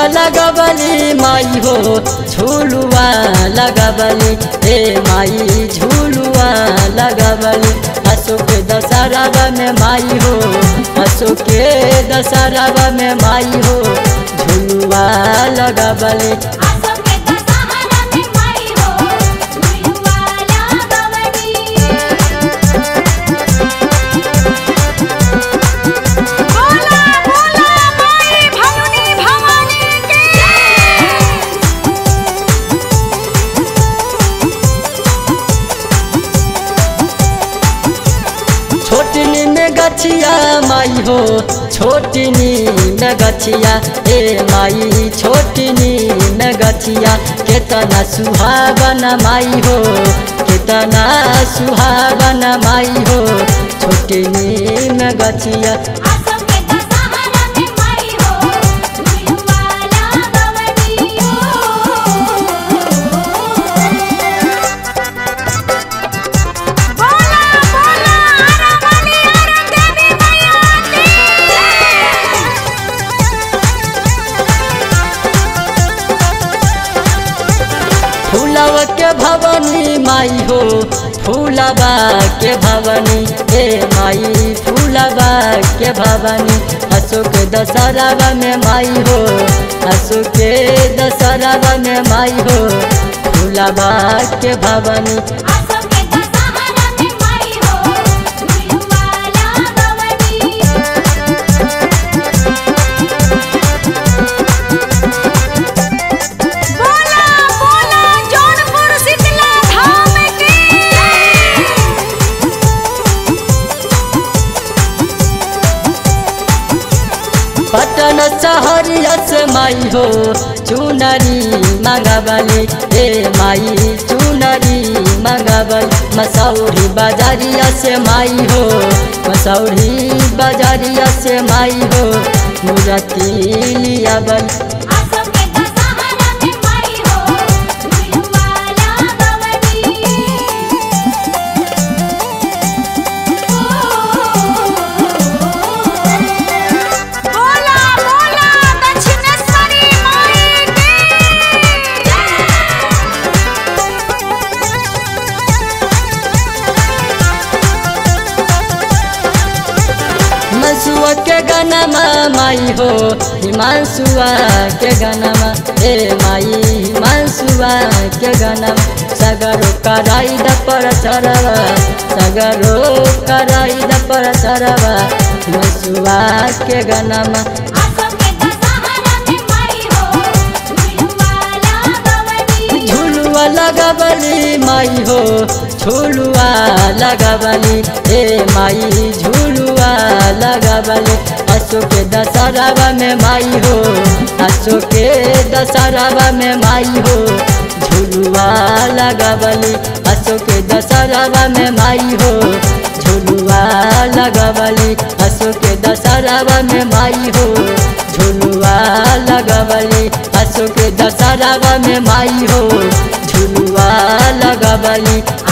लगबली माई हो झुलुआ लगबली हे माई झुलुआ लगबली असो के दशहरा में माई हो असो के दशहरा में माई हो झुलुआ लगबली छोटनी में गछिया माई हो छोटनी में गछिया हे माई छोटनी में गछिया केतना सुहावन माई हो केतना सुहावन माई हो छोटनी में गछिया फूलवा के भवानी माई हो फूलवा के भवानी हे माई फूलवा के भवानी असो के दशहरा में माई हो असो के दशहरा में माई हो फूलवा के भवानी पटन सहरिया से माई हो चुनरी मंगबली हे माई चुनरी मंगबली मसौरी बाजारिया से माई हो मसौरी बाजारिया से माई हो मूर्ति लियाबल हिमांशुआ के गनमा माई हो हिमांशुआ के गनमा हे माई हिमांशुआ के गनमा सगरो कराई द पर चरवा सगरो कराई द पर चरवा हिमांशुआ के गनमा झुलुआ लगबली माई हो झुलुआ लगबली हे माई झुलुआ लगबली असो के दशहरा में माई हो असो के दशहरा में माई हो झुलुआ लगबली असो के दशहरा में माई हो झुलुआ लगबली असो के दशहरा में माई हो झुलुआ लगबली असो के दशहरा में माई हो झुलुआ लगबली।